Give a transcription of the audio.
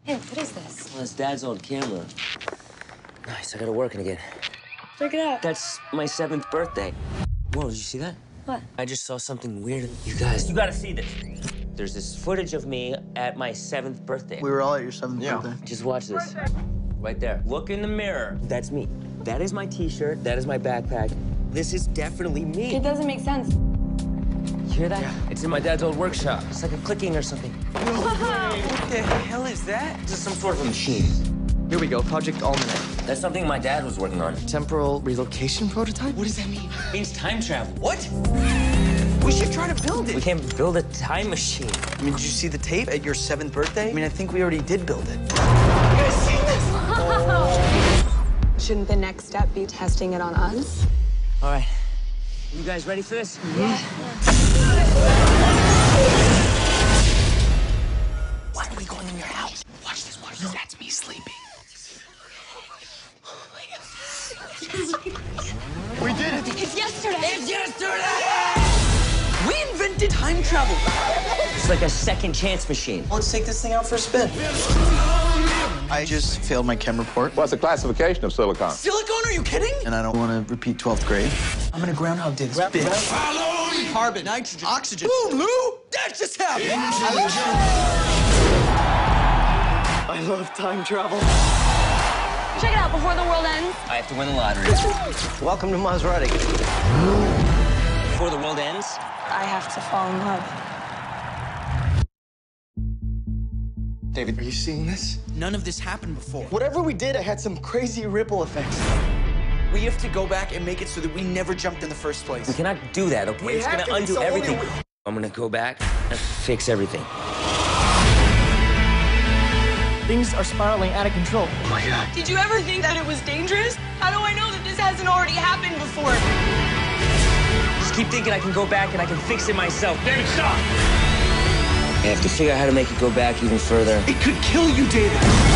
Hey, what is this? Well, it's Dad's old camera. Nice, I got it working again. Check it out. That's my 7th birthday. Whoa, did you see that? What? I just saw something weird. You guys, you gotta see this. There's this footage of me at my 7th birthday. We were all at your 7th birthday. Just watch this. Right there. Look in the mirror. That's me. That is my t-shirt. That is my backpack. This is definitely me. It doesn't make sense. You hear that? Yeah. It's in my dad's old workshop. It's like a clicking or something. What the hell is that? This is some sort of a machine. Here we go, Project Almanac. That's something my dad was working on. Temporal relocation prototype? What does that mean? It means time travel. What? We should try to build it. We can't build a time machine. I mean, did you see the tape at your 7th birthday? I mean, I think we already did build it. You guys seen this? Shouldn't the next step be testing it on us? All right. You guys ready for this? Yeah. Why are we going in your house? Watch this, watch this. That's me sleeping. We did it! It's yesterday. It's yesterday! We invented time travel. It's like a second chance machine. Let's take this thing out for a spin. I just failed my chem report, What's the classification of silicon? Silicone, are you kidding? and I don't want to repeat 12th grade. I'm gonna Groundhog Day this bitch. Carbon, nitrogen, oxygen. Boom, Lou! That just happened! I love time travel. Check it out before the world ends. I have to win the lottery. Welcome to Maserati. Before the world ends, I have to fall in love. David, are you seeing this? None of this happened before. Whatever we did, it had some crazy ripple effects. We have to go back and make it so that we never jumped in the first place. we cannot do that, okay? We It's have gonna to. It's undo the only everything. way. I'm gonna go back and fix everything. Things are spiraling out of control. Oh my God. Did you ever think that it was dangerous? How do I know that this hasn't already happened before? Just keep thinking I can go back and I can fix it myself. David, stop! I have to figure out how to make it go back even further. It could kill you, David.